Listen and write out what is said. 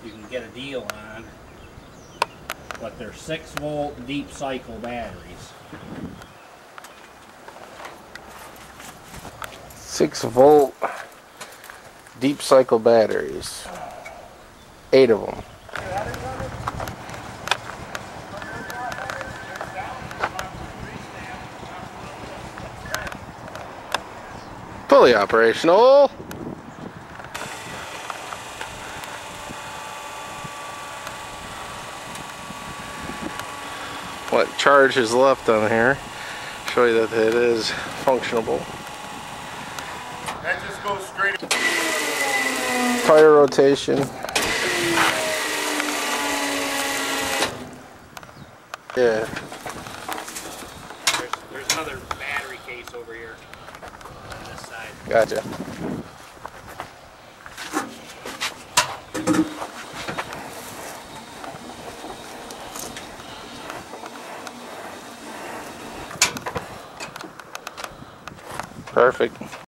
you can get a deal on, but they're 6-volt deep cycle batteries. 6-volt deep cycle batteries. 8 of them. Fully operational. What charge is left on here? Show you that it is functionable. That just goes straight. Tire rotation. Yeah. There's another battery case over here on this side. Gotcha. Perfect.